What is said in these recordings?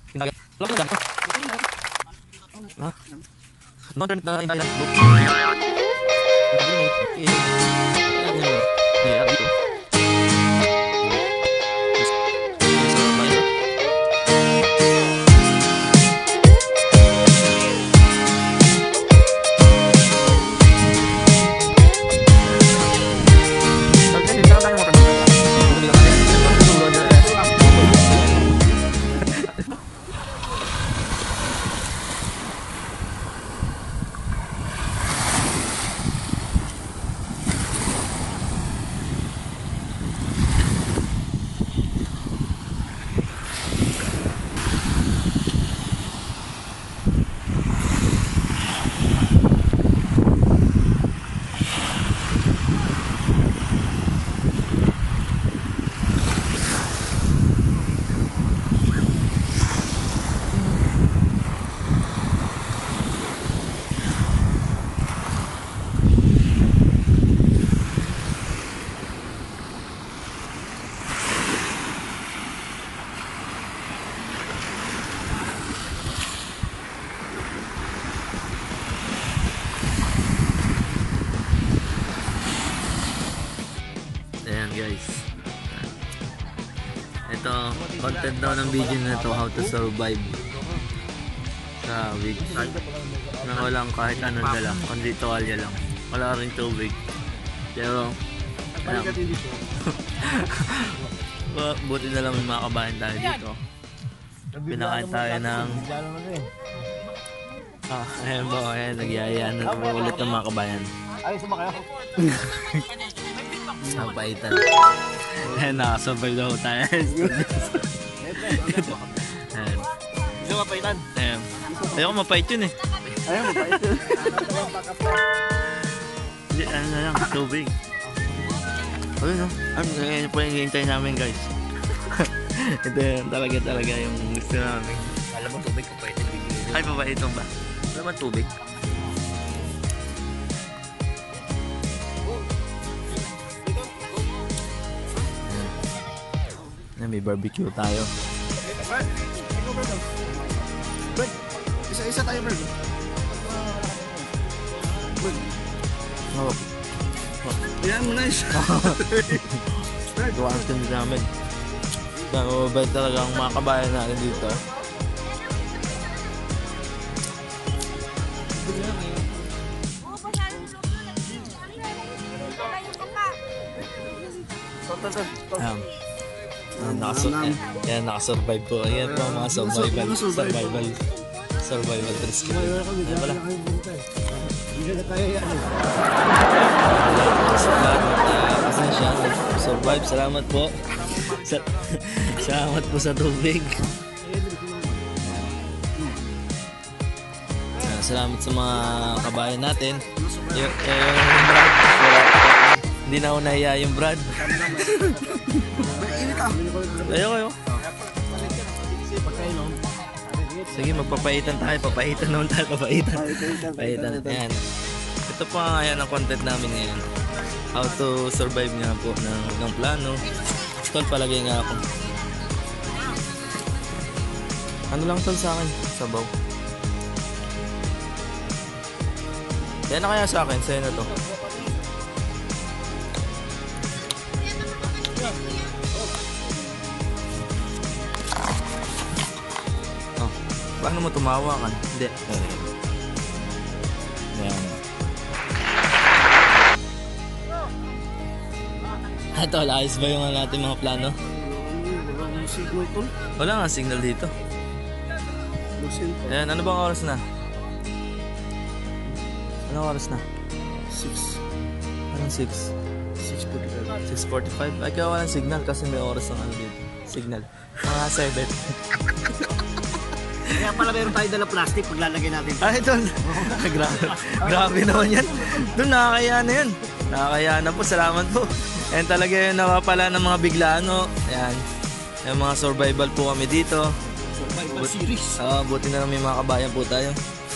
Ayan guys, ito content daw ng video na to, how to survive sa week nang walang kahit anong dala, kundi tuwalya lang, wala rin tubig. Pero buti na lang may mga kabayan tayo dito. Pinakain tayo ng ayan po, ayan, nagyayaan na ulit ng mga kabayan. Ay, sumakay ako. Napaitan. Ayan, nakasurvive daw tayo. Ayan. Hindi mapaitan. Ayan. Ayaw ko mapait yun eh. Ayaw mapait yun. Hindi, ano na lang, tubig. Ayun o. Ayan po yung hihintay namin guys. Ito yun, talaga yung gusto namin. Alam mo tubig, kapait yung bigay. Ay, papaitan ba? Alam mo tubig? May barbecue tayo. Bird, isa-isa tayo, Bird. Oh. Yan mo na isa. Gawa ang tindi namin. Mababait talaga ang mga kabayan natin dito. Nakasurvive po. Ayan po mga survival risk. Ayan pala. Hindi na kaya yan. Pasensya. Survive. Salamat po. Salamat po sa tubig. Salamat sa mga kabayan natin. Yung Brad. Hindi na ako nahiya yung Brad. Ayaw. Sige, magpapaitan tayo. Papaitan naman tayo. Papaitan. Ayan. Ito po nga yan ang content namin ngayon. How to survive nga po ng plano. Tol, palagay nga ako. Ano lang tol sa akin? Sabaw. Yan na kaya sa akin. Sa'yo na to. Paano mo tumawa ka? Hindi. Ayan. Ito, ayos ba yung natin mga plano? Wala nga signal to. Wala nga signal dito. Ayan, ano bang oras na? Anong oras na? 6. Anong 6? 6:45. Ay, kaya walang signal kasi may oras ng ano dito. Signal. Mga 7. Kaya pala meron tayo dala plastic paglalagay natin. Ay, doon. Grabe naman yan. Doon, nakakaya na yan. Nakakaya na po. Salamat po. Ayan talaga yung nawapala ng mga biglaAn. Ayan. Yung mga survival po kami dito. Survival series. Buti na lang may mga kabayan po tayo.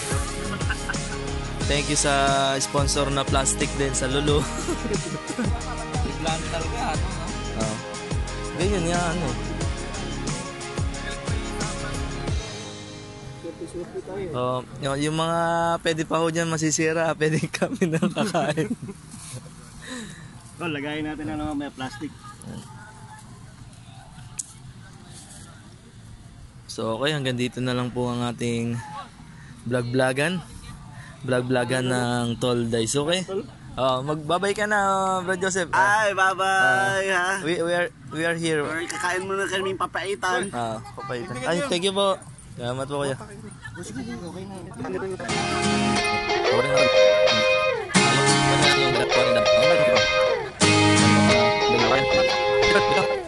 Thank you sa sponsor na plastic din sa Lulu. BiglaAn talaga. Ganyan yan. Yung mga pwede pa ho dyan masisira, pwede kami na kakain. Lagayin natin na naman may plastic. So okay, hanggang dito na lang po ang ating vlog-vlogan ng Tol Dice, okay? Magbabay ka na, Bro Joseph. Ay, bye-bye ha. We are here. Kakain muna kaming papaitan. Papaitan. Ay, thank you po. Salamat po kuya. Okay na.